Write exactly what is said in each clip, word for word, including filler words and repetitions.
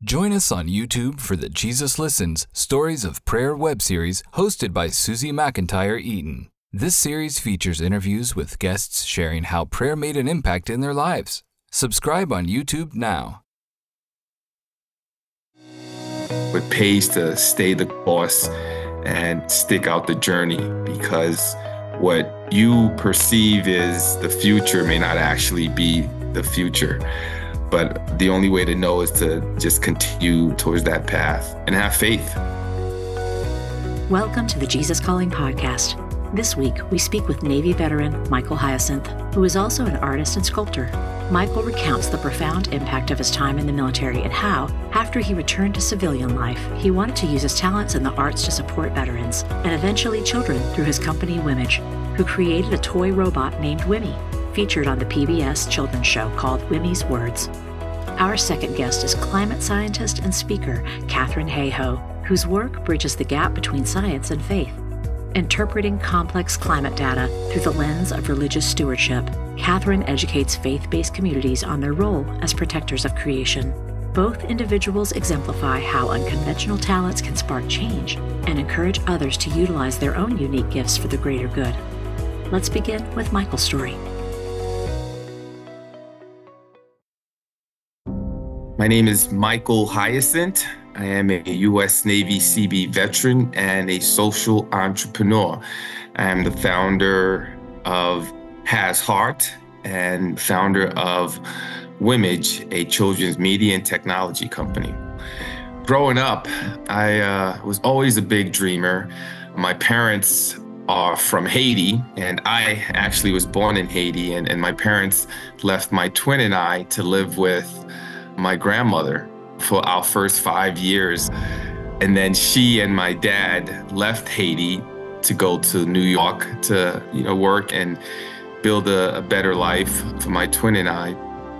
Join us on YouTube for the Jesus Listens Stories of Prayer web series hosted by Susie McIntyre Eaton. This series features interviews with guests sharing how prayer made an impact in their lives. Subscribe on YouTube now. It pays to stay the course and stick out the journey, because what you perceive is the future may not actually be the future. But the only way to know is to just continue towards that path and have faith. Welcome to the Jesus Calling Podcast. This week, we speak with Navy veteran Michael Hyacinthe, who is also an artist and sculptor. Michael recounts the profound impact of his time in the military and how, after he returned to civilian life, he wanted to use his talents in the arts to support veterans and eventually children through his company Wimage, who created a toy robot named Wimee, featured on the P B S children's show called Wimee's Words. Our second guest is climate scientist and speaker Katharine Hayhoe, whose work bridges the gap between science and faith. Interpreting complex climate data through the lens of religious stewardship, Katharine educates faith-based communities on their role as protectors of creation. Both individuals exemplify how unconventional talents can spark change and encourage others to utilize their own unique gifts for the greater good. Let's begin with Michael's story. My name is Michael Hyacinthe. I am a U S Navy C B veteran and a social entrepreneur. I am the founder of Has Heart and founder of Wimage, a children's media and technology company. Growing up, I uh, was always a big dreamer. My parents are from Haiti, and I actually was born in Haiti, and, and my parents left my twin and I to live with my grandmother for our first five years. And then she and my dad left Haiti to go to New York to, you know, work and build a, a better life for my twin and I.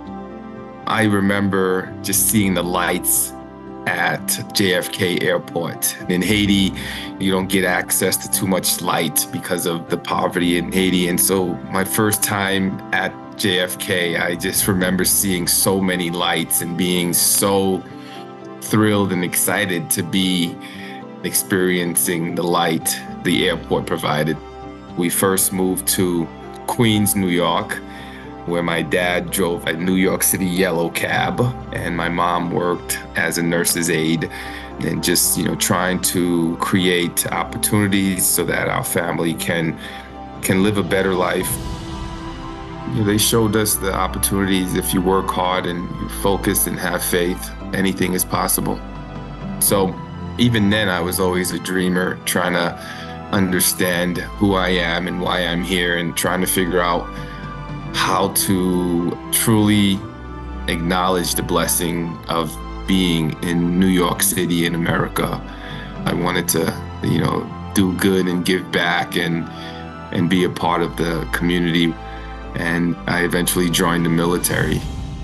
I remember just seeing the lights at J F K Airport. In Haiti, you don't get access to too much light because of the poverty in Haiti. And so my first time at J F K, I just remember seeing so many lights and being so thrilled and excited to be experiencing the light the airport provided. We first moved to Queens, New York, where my dad drove a New York City yellow cab and my mom worked as a nurse's aide, and just, you know, trying to create opportunities so that our family can can live a better life. You know, they showed us the opportunities. If you work hard and you focus and have faith, anything is possible. So even then, I was always a dreamer, trying to understand who I am and why I'm here, and trying to figure out how to truly acknowledge the blessing of being in New York City in America. I wanted to, you know, do good and give back and and be a part of the community. And I eventually joined the military.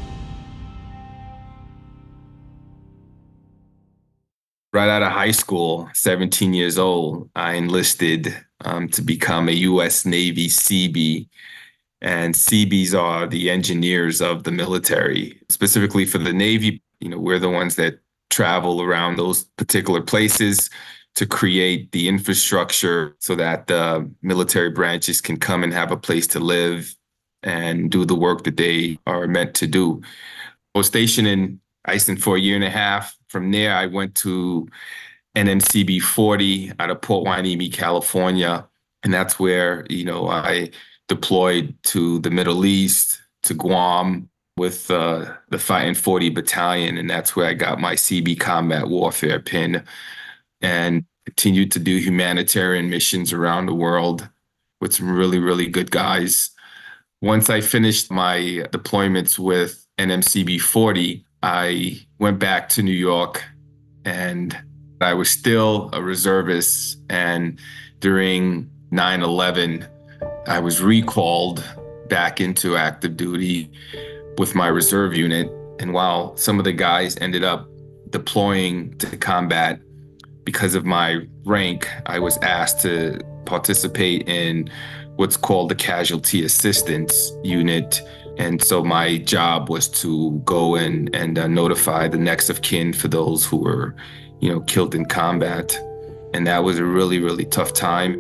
Right out of high school, seventeen years old, I enlisted um, to become a U S Navy C B. And C Bs are the engineers of the military. Specifically for the Navy, you know, we're the ones that travel around those particular places to create the infrastructure so that the military branches can come and have a place to live and do the work that they are meant to do. I was stationed in Iceland for a year and a half. From there, I went to N M C B forty out of Port Wimee, California. And that's where, you know, I deployed to the Middle East, to Guam with uh, the Fighting forty Battalion. And that's where I got my C B combat warfare pin, and continued to do humanitarian missions around the world with some really, really good guys. Once I finished my deployments with N M C B forty, I went back to New York, and I was still a reservist. And during nine eleven, I was recalled back into active duty with my reserve unit. And while some of the guys ended up deploying to combat, because of my rank, I was asked to participate in what's called the Casualty Assistance Unit, And so my job was to go in and uh, notify the next of kin for those who were, you know, killed in combat. And that was a really, really tough time.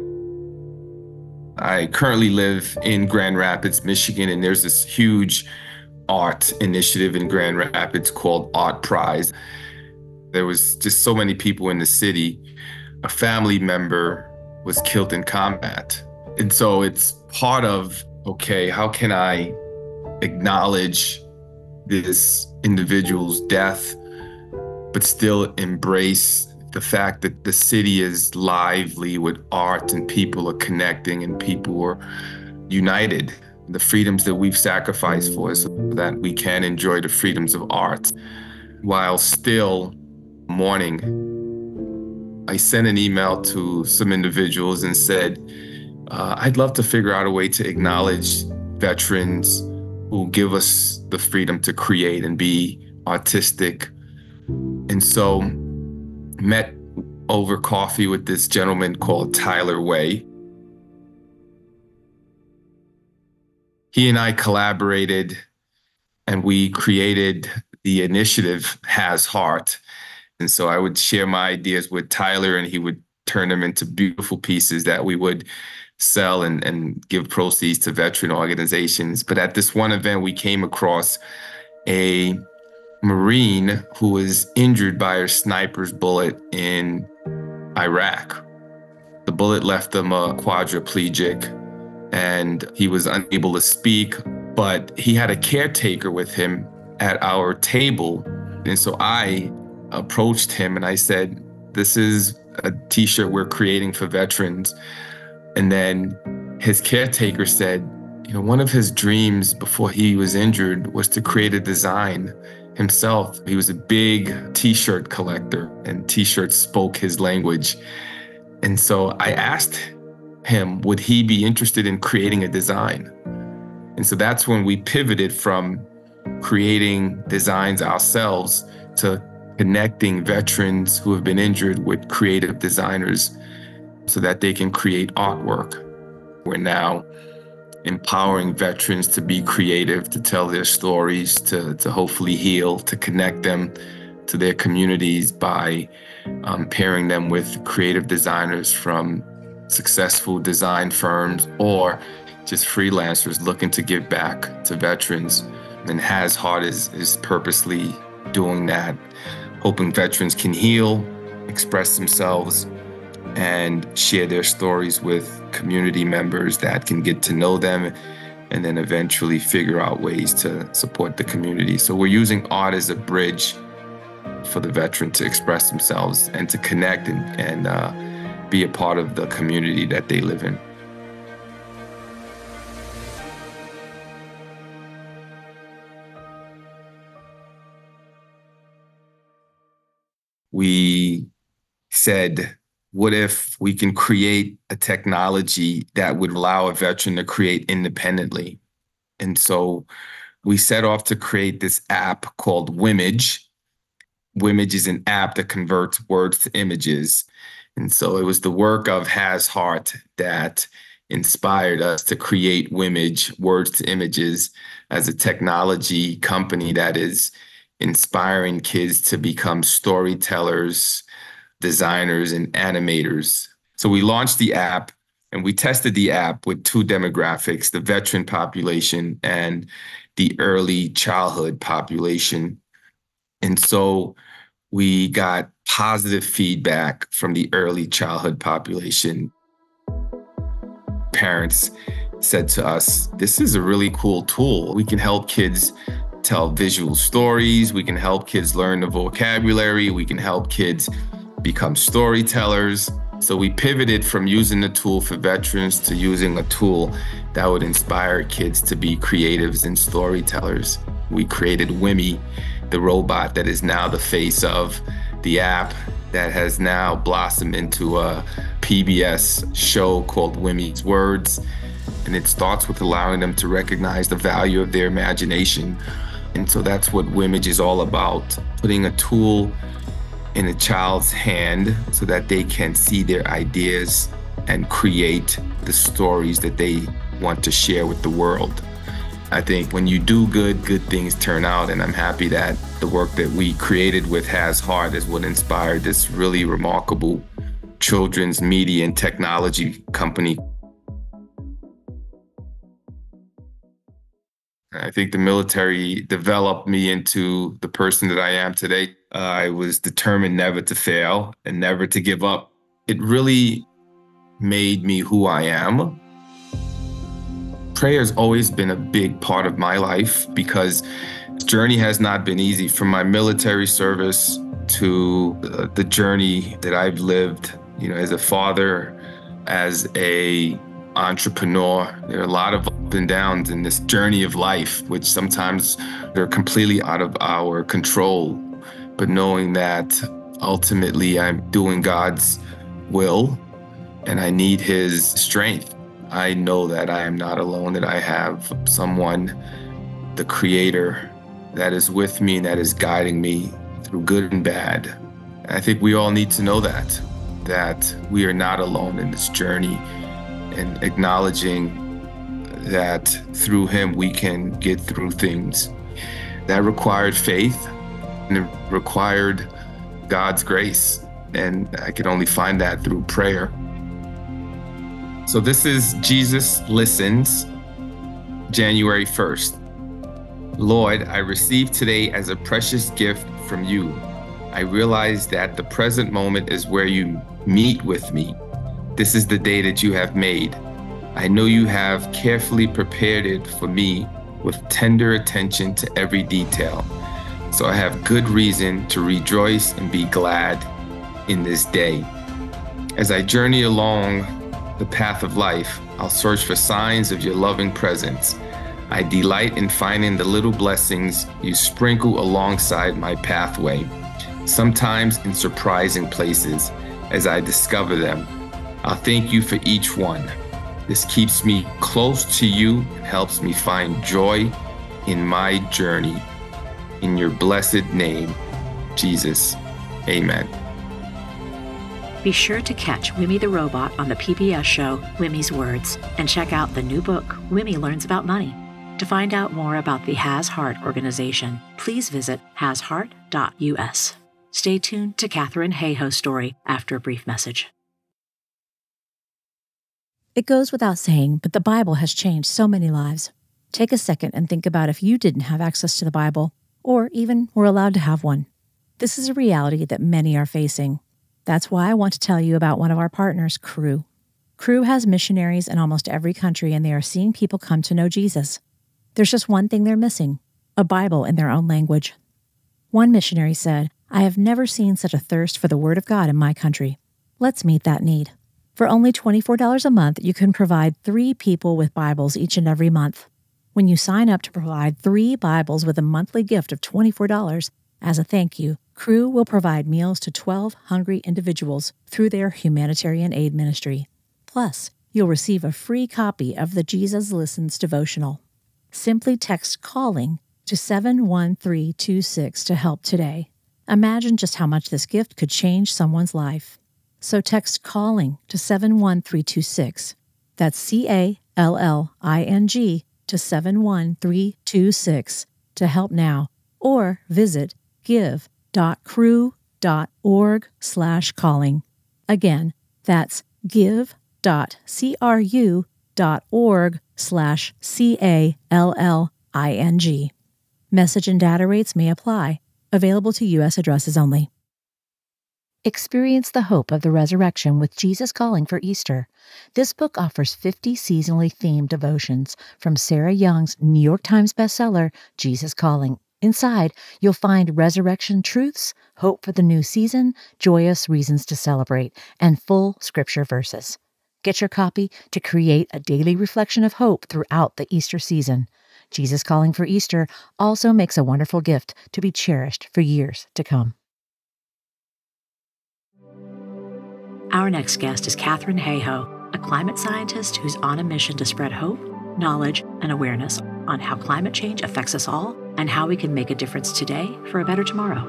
I currently live in Grand Rapids, Michigan, and there's this huge art initiative in Grand Rapids called Art Prize. There was just so many people in the city. A family member was killed in combat. And so it's part of, okay, how can I acknowledge this individual's death, but still embrace the fact that the city is lively with art and people are connecting and people are united. The freedoms that we've sacrificed for so that we can enjoy the freedoms of art while still mourning. I sent an email to some individuals and said, uh, I'd love to figure out a way to acknowledge veterans who give us the freedom to create and be artistic. And so met over coffee with this gentleman called Tyler Way. He and I collaborated and we created the initiative Has Heart. And so I would share my ideas with Tyler and he would turn them into beautiful pieces that we would sell and, and give proceeds to veteran organizations. But at this one event, we came across a Marine who was injured by a sniper's bullet in Iraq. The bullet left him a quadriplegic and he was unable to speak, but he had a caretaker with him at our table. And so I approached him and I said, this is a t-shirt we're creating for veterans. And then his caretaker said, you know, one of his dreams before he was injured was to create a design himself. He was a big t-shirt collector and t-shirts spoke his language. And so I asked him, would he be interested in creating a design? And so that's when we pivoted from creating designs ourselves to connecting veterans who have been injured with creative designers so that they can create artwork. We're now empowering veterans to be creative, to tell their stories, to, to hopefully heal, to connect them to their communities by um, pairing them with creative designers from successful design firms or just freelancers looking to give back to veterans. And Has Heart is, is purposely doing that, hoping veterans can heal, express themselves, and share their stories with community members that can get to know them and then eventually figure out ways to support the community. So we're using art as a bridge for the veteran to express themselves and to connect and, and uh, be a part of the community that they live in. We said, what if we can create a technology that would allow a veteran to create independently? And so we set off to create this app called Wimage. Wimage is an app that converts words to images. And so it was the work of Has Heart that inspired us to create Wimage, words to images, as a technology company that is inspiring kids to become storytellers, designers, and animators. So we launched the app and we tested the app with two demographics, the veteran population and the early childhood population. And so we got positive feedback from the early childhood population. Parents said to us, this is a really cool tool. We can help kids tell visual stories. We can help kids learn the vocabulary. We can help kids become storytellers. So we pivoted from using the tool for veterans to using a tool that would inspire kids to be creatives and storytellers. We created Wimee, the robot that is now the face of the app that has now blossomed into a P B S show called Wimee's Words. And it starts with allowing them to recognize the value of their imagination. And so that's what Wimage is all about, putting a tool in a child's hand so that they can see their ideas and create the stories that they want to share with the world. I think when you do good, good things turn out, and I'm happy that the work that we created with Has Heart is what inspired this really remarkable children's media and technology company. I think the military developed me into the person that I am today. Uh, I was determined never to fail and never to give up. It really made me who I am. Prayer has always been a big part of my life because this journey has not been easy. From my military service to uh, the journey that I've lived, you know, as a father, as a entrepreneur. There are a lot of ups and downs in this journey of life, which sometimes they're completely out of our control. But knowing that ultimately I'm doing God's will and I need His strength. I know that I am not alone, that I have someone, the Creator, that is with me and that is guiding me through good and bad. And I think we all need to know that, that we are not alone in this journey, and acknowledging that through Him we can get through things. That required faith and it required God's grace. And I could only find that through prayer. So this is Jesus Listens, January first. Lord, I receive today as a precious gift from you. I realize that the present moment is where you meet with me. This is the day that you have made. I know you have carefully prepared it for me with tender attention to every detail. So I have good reason to rejoice and be glad in this day. As I journey along the path of life, I'll search for signs of your loving presence. I delight in finding the little blessings you sprinkle alongside my pathway, sometimes in surprising places. As I discover them, I'll thank you for each one. This keeps me close to you and helps me find joy in my journey. In your blessed name, Jesus, amen. Be sure to catch Wimee the Robot on the P B S show Wimee's Words, and check out the new book, Wimee Learns About Money. To find out more about the Has Heart organization, please visit has heart dot U S. Stay tuned to Katharine Hayhoe's story after a brief message. It goes without saying, but the Bible has changed so many lives. Take a second and think about if you didn't have access to the Bible, or even were allowed to have one. This is a reality that many are facing. That's why I want to tell you about one of our partners, Cru. Cru has missionaries in almost every country, and they are seeing people come to know Jesus. There's just one thing they're missing, a Bible in their own language. One missionary said, "I have never seen such a thirst for the Word of God in my country. Let's meet that need." For only twenty-four dollars a month, you can provide three people with Bibles each and every month. When you sign up to provide three Bibles with a monthly gift of twenty-four dollars, as a thank you, Cru will provide meals to twelve hungry individuals through their humanitarian aid ministry. Plus, you'll receive a free copy of the Jesus Listens devotional. Simply text CALLING to seven one three two six to help today. Imagine just how much this gift could change someone's life. So text CALLING to seven one three two six. That's C A L L I N G to seven one three two six to help now, or visit give.cru.org slash calling. Again, that's give.cru.org slash C-A-L-L-I-N-G. Message and data rates may apply. Available to U S addresses only. Experience the hope of the resurrection with Jesus Calling for Easter. This book offers fifty seasonally themed devotions from Sarah Young's New York Times bestseller, Jesus Calling. Inside, you'll find resurrection truths, hope for the new season, joyous reasons to celebrate, and full scripture verses. Get your copy to create a daily reflection of hope throughout the Easter season. Jesus Calling for Easter also makes a wonderful gift to be cherished for years to come. Our next guest is Katharine Hayhoe, a climate scientist who's on a mission to spread hope, knowledge, and awareness on how climate change affects us all and how we can make a difference today for a better tomorrow.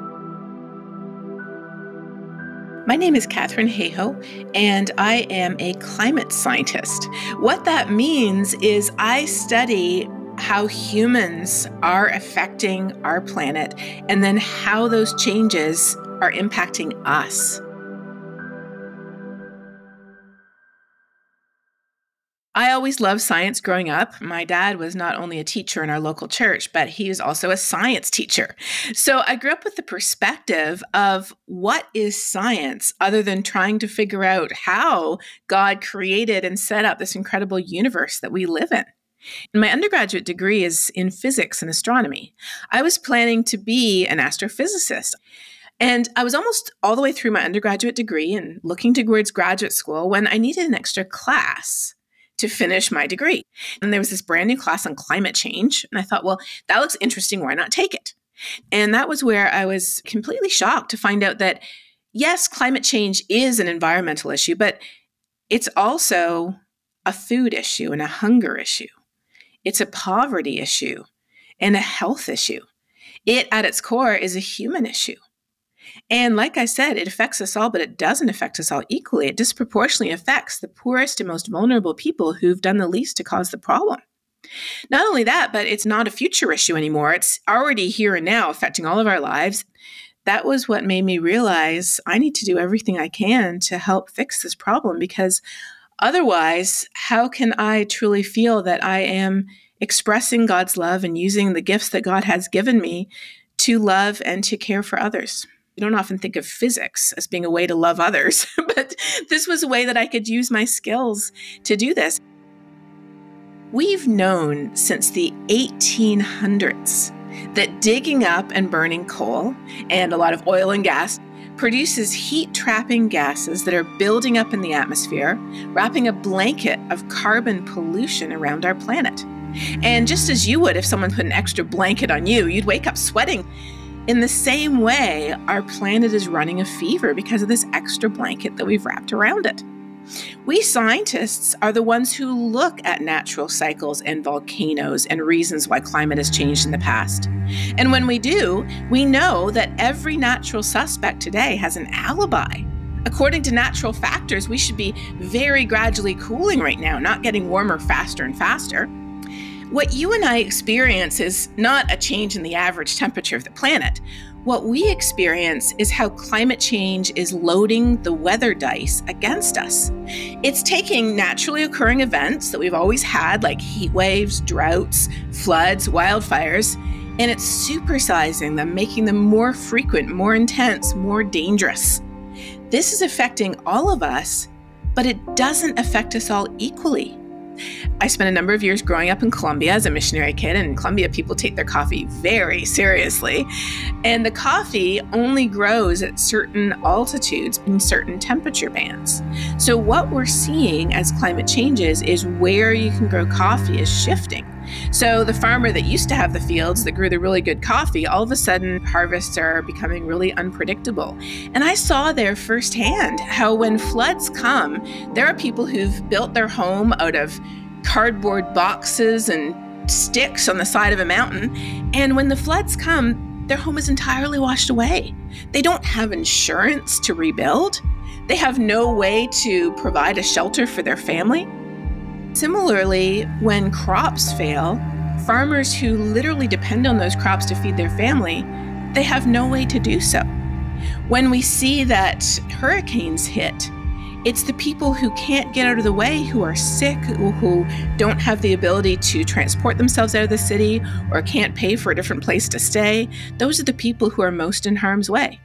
My name is Katharine Hayhoe, and I am a climate scientist. What that means is I study how humans are affecting our planet, and then how those changes are impacting us. I always loved science growing up. My dad was not only a teacher in our local church, but he was also a science teacher. So I grew up with the perspective of what is science other than trying to figure out how God created and set up this incredible universe that we live in. And my undergraduate degree is in physics and astronomy. I was planning to be an astrophysicist. And I was almost all the way through my undergraduate degree and looking towards graduate school when I needed an extra class to finish my degree. And there was this brand new class on climate change. And I thought, well, that looks interesting. Why not take it? And that was where I was completely shocked to find out that, yes, climate change is an environmental issue, but it's also a food issue and a hunger issue. It's a poverty issue and a health issue. It, at its core, is a human issue. And like I said, it affects us all, but it doesn't affect us all equally. It disproportionately affects the poorest and most vulnerable people who've done the least to cause the problem. Not only that, but it's not a future issue anymore. It's already here and now affecting all of our lives. That was what made me realize I need to do everything I can to help fix this problem, because otherwise, how can I truly feel that I am expressing God's love and using the gifts that God has given me to love and to care for others? We don't often think of physics as being a way to love others, but this was a way that I could use my skills to do this. We've known since the eighteen hundreds that digging up and burning coal and a lot of oil and gas produces heat-trapping gases that are building up in the atmosphere, wrapping a blanket of carbon pollution around our planet. And just as you would if someone put an extra blanket on you, you'd wake up sweating. In the same way, our planet is running a fever because of this extra blanket that we've wrapped around it. We scientists are the ones who look at natural cycles and volcanoes and reasons why climate has changed in the past. And when we do, we know that every natural suspect today has an alibi. According to natural factors, we should be very gradually cooling right now, not getting warmer faster and faster. What you and I experience is not a change in the average temperature of the planet. What we experience is how climate change is loading the weather dice against us. It's taking naturally occurring events that we've always had, like heat waves, droughts, floods, wildfires, and it's supersizing them, making them more frequent, more intense, more dangerous. This is affecting all of us, but it doesn't affect us all equally. I spent a number of years growing up in Colombia as a missionary kid, and in Colombia, people take their coffee very seriously. And the coffee only grows at certain altitudes in certain temperature bands. So what we're seeing as climate changes is where you can grow coffee is shifting. So the farmer that used to have the fields that grew the really good coffee, all of a sudden harvests are becoming really unpredictable. And I saw there firsthand how when floods come, there are people who've built their home out of cardboard boxes and sticks on the side of a mountain. And when the floods come, their home is entirely washed away. They don't have insurance to rebuild. They have no way to provide a shelter for their family. Similarly, when crops fail, farmers who literally depend on those crops to feed their family, they have no way to do so. When we see that hurricanes hit, it's the people who can't get out of the way, who are sick, who don't have the ability to transport themselves out of the city or can't pay for a different place to stay. Those are the people who are most in harm's way.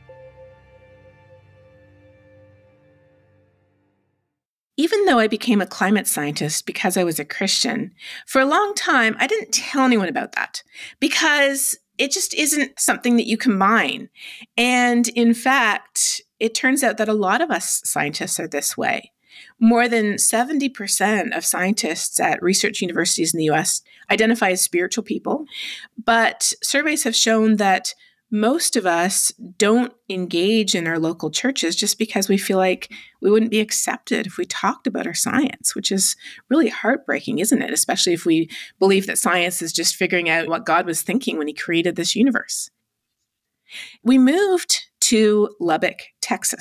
Even though I became a climate scientist because I was a Christian, for a long time, I didn't tell anyone about that because it just isn't something that you combine. And in fact, it turns out that a lot of us scientists are this way. More than seventy percent of scientists at research universities in the U S identify as spiritual people, but surveys have shown that most of us don't engage in our local churches just because we feel like we wouldn't be accepted if we talked about our science, which is really heartbreaking, isn't it? Especially if we believe that science is just figuring out what God was thinking when he created this universe. We moved to Lubbock, Texas.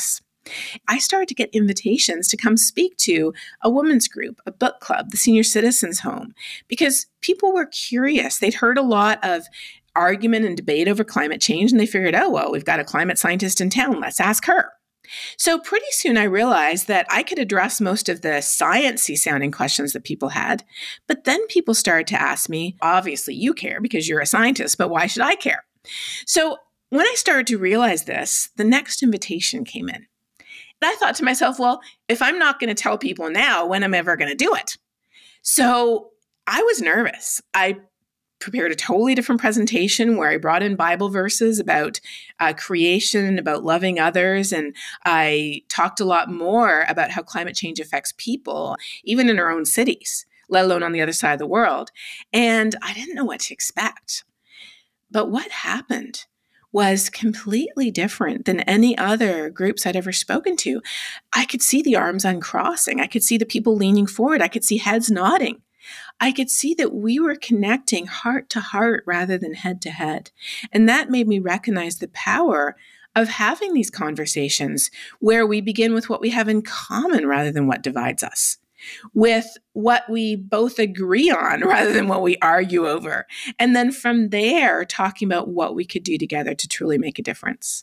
I started to get invitations to come speak to a women's group, a book club, the senior citizens home, because people were curious. They'd heard a lot of argument and debate over climate change, and they figured, oh, well, we've got a climate scientist in town. Let's ask her. So pretty soon I realized that I could address most of the science-y sounding questions that people had, but then people started to ask me, obviously you care because you're a scientist, but why should I care? So when I started to realize this, the next invitation came in. And I thought to myself, well, if I'm not going to tell people now, when am I ever going to do it? So I was nervous. I prepared a totally different presentation where I brought in Bible verses about uh, creation, about loving others, and I talked a lot more about how climate change affects people, even in our own cities, let alone on the other side of the world. And I didn't know what to expect. But what happened was completely different than any other groups I'd ever spoken to. I could see the arms uncrossing. I could see the people leaning forward. I could see heads nodding. I could see that we were connecting heart to heart rather than head to head. And that made me recognize the power of having these conversations where we begin with what we have in common rather than what divides us, with what we both agree on rather than what we argue over. And then from there, talking about what we could do together to truly make a difference.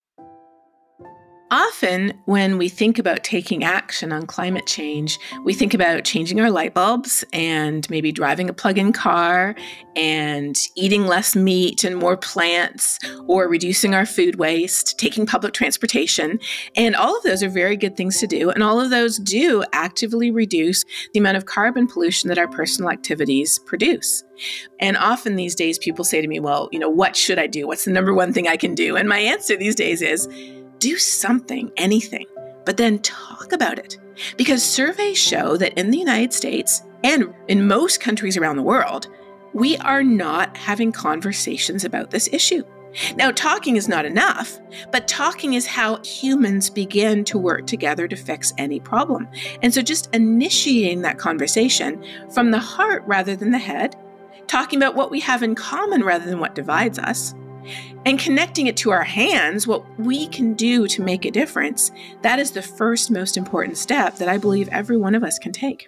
Often, when we think about taking action on climate change, we think about changing our light bulbs and maybe driving a plug-in car and eating less meat and more plants, or reducing our food waste, taking public transportation. And all of those are very good things to do. And all of those do actively reduce the amount of carbon pollution that our personal activities produce. And often these days, people say to me, well, you know, what should I do? What's the number one thing I can do? And my answer these days is, do something, anything, but then talk about it. Because surveys show that in the United States and in most countries around the world, we are not having conversations about this issue. Now, talking is not enough, but talking is how humans begin to work together to fix any problem. And so just initiating that conversation from the heart rather than the head, talking about what we have in common rather than what divides us, and connecting it to our hands, what we can do to make a difference, that is the first most important step that I believe every one of us can take.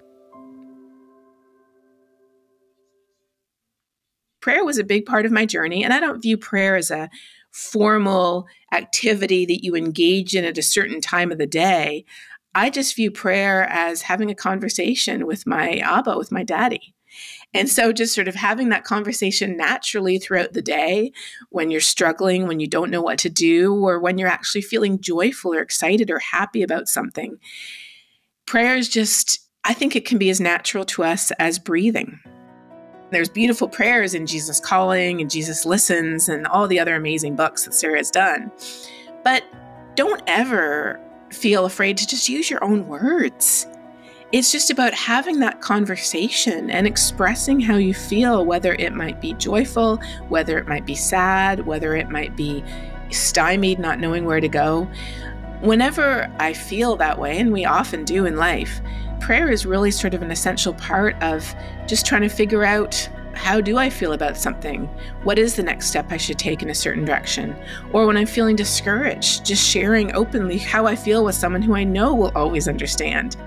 Prayer was a big part of my journey, and I don't view prayer as a formal activity that you engage in at a certain time of the day. I just view prayer as having a conversation with my Abba, with my daddy. And so just sort of having that conversation naturally throughout the day when you're struggling, when you don't know what to do, or when you're actually feeling joyful or excited or happy about something. Prayer is just, I think it can be as natural to us as breathing. There's beautiful prayers in Jesus Calling and Jesus Listens and all the other amazing books that Sarah has done. But don't ever feel afraid to just use your own words. It's just about having that conversation and expressing how you feel, whether it might be joyful, whether it might be sad, whether it might be stymied, not knowing where to go. Whenever I feel that way, and we often do in life, prayer is really sort of an essential part of just trying to figure out, how do I feel about something? What is the next step I should take in a certain direction? Or when I'm feeling discouraged, just sharing openly how I feel with someone who I know will always understand.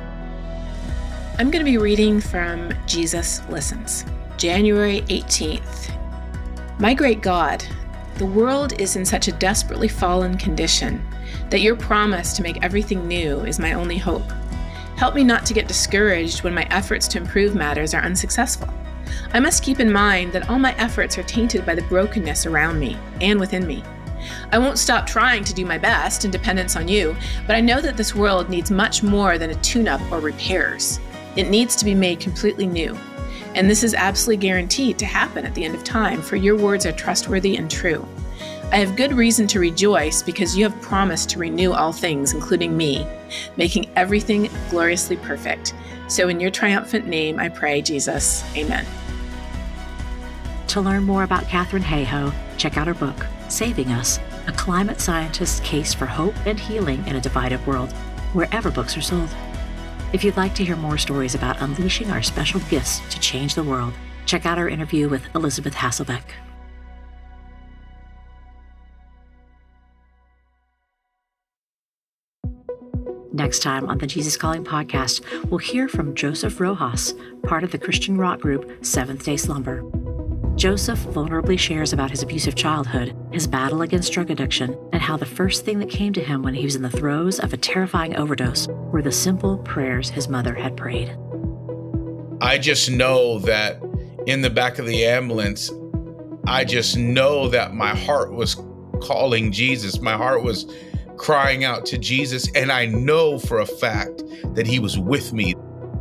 I'm going to be reading from Jesus Listens, January eighteenth. My great God, the world is in such a desperately fallen condition that your promise to make everything new is my only hope. Help me not to get discouraged when my efforts to improve matters are unsuccessful. I must keep in mind that all my efforts are tainted by the brokenness around me and within me. I won't stop trying to do my best in dependence on you, but I know that this world needs much more than a tune-up or repairs. It needs to be made completely new. And this is absolutely guaranteed to happen at the end of time, for your words are trustworthy and true. I have good reason to rejoice because you have promised to renew all things, including me, making everything gloriously perfect. So in your triumphant name, I pray, Jesus. Amen. To learn more about Katharine Hayhoe, check out her book, Saving Us, A Climate Scientist's Case for Hope and Healing in a Divided World, wherever books are sold. If you'd like to hear more stories about unleashing our special gifts to change the world, check out our interview with Elizabeth Hasselbeck. Next time on the Jesus Calling podcast, we'll hear from Joseph Rojas, part of the Christian rock group Seventh-day Slumber. Joseph vulnerably shares about his abusive childhood, his battle against drug addiction, and how the first thing that came to him when he was in the throes of a terrifying overdose were the simple prayers his mother had prayed. I just know that in the back of the ambulance, I just know that my heart was calling Jesus. My heart was crying out to Jesus, and I know for a fact that he was with me.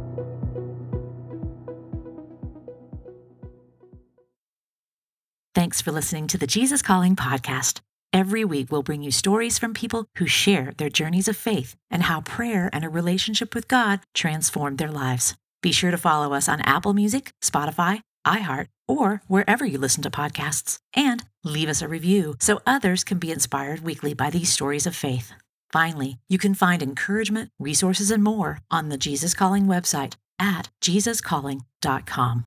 Thanks for listening to the Jesus Calling podcast. Every week, we'll bring you stories from people who share their journeys of faith and how prayer and a relationship with God transformed their lives. Be sure to follow us on Apple Music, Spotify, iHeart, or wherever you listen to podcasts. And leave us a review so others can be inspired weekly by these stories of faith. Finally, you can find encouragement, resources, and more on the Jesus Calling website at jesus calling dot com.